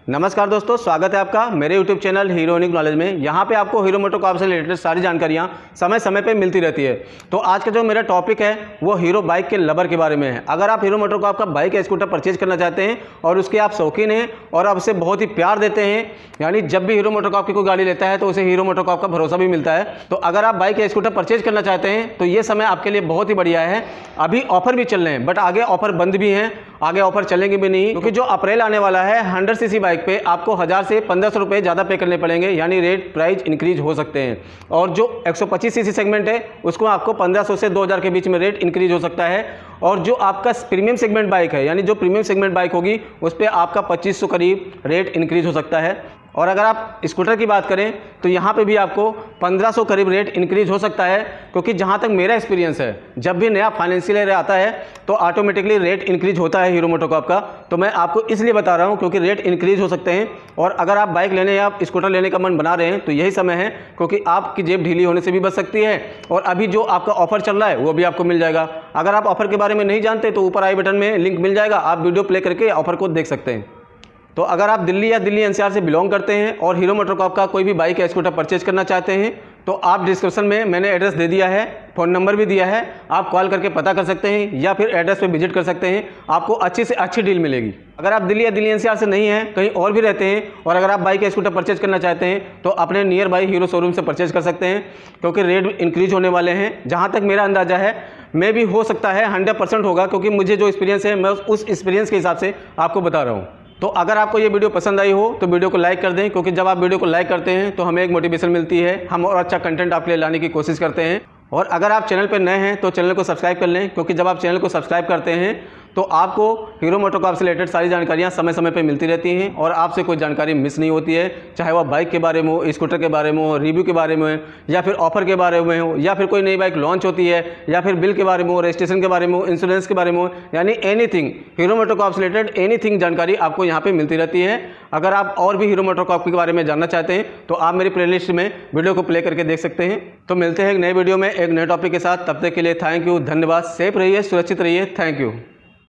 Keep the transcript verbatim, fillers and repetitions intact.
नमस्कार दोस्तों, स्वागत है आपका मेरे यूट्यूब चैनल हीरोनिक नॉलेज में। यहाँ पे आपको हीरो मोटोकॉर्प से रिलेटेड सारी जानकारियाँ समय समय पे मिलती रहती है। तो आज का जो मेरा टॉपिक है वो हीरो बाइक के लवर के बारे में है। अगर आप हीरो मोटोकॉर्प का बाइक या स्कूटर परचेज करना चाहते हैं और उसके आप शौकीन हैं और आप उसे बहुत ही प्यार देते हैं, यानी जब भी हीरो मोटोकॉर्प की कोई गाड़ी लेता है तो उसे हीरो मोटोकॉर्प का भरोसा भी मिलता है, तो अगर आप बाइक या स्कूटर परचेज करना चाहते हैं तो ये समय आपके लिए बहुत ही बढ़िया है। अभी ऑफर भी चल रहे हैं, बट आगे ऑफर बंद भी हैं, आगे ऑफर चलेंगे भी नहीं, क्योंकि जो अप्रैल आने वाला है हंड्रेड सीसी बाइक पे आपको हजार से पंद्रह सौ रुपये ज़्यादा पे करने पड़ेंगे, यानी रेट प्राइस इंक्रीज हो सकते हैं। और जो एक सौ पच्चीस सीसी सेगमेंट है उसको आपको पंद्रह सौ से दो हज़ार के बीच में रेट इंक्रीज हो सकता है। और जो आपका प्रीमियम सेगमेंट बाइक है, यानी जो प्रीमियम सेगमेंट बाइक होगी उस पर आपका पच्चीस सौ करीब रेट इंक्रीज हो सकता है। और अगर आप स्कूटर की बात करें तो यहाँ पे भी आपको पंद्रह सौ करीब रेट इंक्रीज हो सकता है, क्योंकि जहाँ तक मेरा एक्सपीरियंस है जब भी नया फाइनेंशियल ईयर आता है तो ऑटोमेटिकली रेट इंक्रीज होता है हीरो मोटोकॉर्प का। तो मैं आपको इसलिए बता रहा हूँ क्योंकि रेट इंक्रीज हो सकते हैं। और अगर आप बाइक लेने या स्कूटर लेने का मन बना रहे हैं तो यही समय है, क्योंकि आपकी जेब ढीली होने से भी बच सकती है और अभी जो आपका ऑफर चल रहा है वो भी आपको मिल जाएगा। अगर आप ऑफर के बारे में नहीं जानते तो ऊपर आई बटन में लिंक मिल जाएगा, आप वीडियो प्ले करके ऑफर को देख सकते हैं। तो अगर आप दिल्ली या दिल्ली एनसीआर से बिलोंग करते हैं और हीरो मोटोकॉर्प का कोई भी बाइक या स्कूटर परचेज करना चाहते हैं तो आप डिस्क्रिप्शन में मैंने एड्रेस दे दिया है, फ़ोन नंबर भी दिया है, आप कॉल करके पता कर सकते हैं या फिर एड्रेस पे विजिट कर सकते हैं, आपको अच्छी से अच्छी डील मिलेगी। अगर आप दिल्ली या दिल्ली एनसीआर से नहीं हैं, कहीं और भी रहते हैं और अगर आप बाइक या स्कूटर परचेज करना चाहते हैं तो अपने नियर बाई हीरो शोरूम से परचेज कर सकते हैं, क्योंकि रेट इंक्रीज होने वाले हैं। जहाँ तक मेरा अंदाज़ा है मे भी हो सकता है हंड्रेड परसेंट होगा, क्योंकि मुझे जो एक्सपीरियंस है मैं उस एक्सपीरियंस के हिसाब से आपको बता रहा हूँ। तो अगर आपको ये वीडियो पसंद आई हो तो वीडियो को लाइक कर दें, क्योंकि जब आप वीडियो को लाइक करते हैं तो हमें एक मोटिवेशन मिलती है, हम और अच्छा कंटेंट आपके लिए लाने की कोशिश करते हैं। और अगर आप चैनल पर नए हैं तो चैनल को सब्सक्राइब कर लें, क्योंकि जब आप चैनल को सब्सक्राइब करते हैं तो आपको हीरो मोटोकॉर्प से रिलेटेड सारी जानकारियाँ समय समय पे मिलती रहती हैं और आपसे कोई जानकारी मिस नहीं होती है, चाहे वह बाइक के बारे में हो, स्कूटर के बारे में हो, रिव्यू के बारे में या फिर ऑफर के बारे में हो, या फिर कोई नई बाइक लॉन्च होती है, या फिर बिल के बारे में हो, रजिस्ट्रेशन के बारे में हो, इंश्योरेंस के बारे में हो, यानी एनीथिंग हीरो मोटोकॉर्प से रिलेटेड एनीथिंग जानकारी आपको यहाँ पर मिलती रहती है। अगर आप और भी हीरो मोटोकॉर्प के बारे में जानना चाहते हैं तो आप मेरी प्लेलिस्ट में वीडियो को प्ले करके देख सकते हैं। तो मिलते हैं एक नए वीडियो में एक नए टॉपिक के साथ, तब तक के लिए थैंक यू, धन्यवाद। सेफ रहिए, सुरक्षित रहिए, थैंक यू।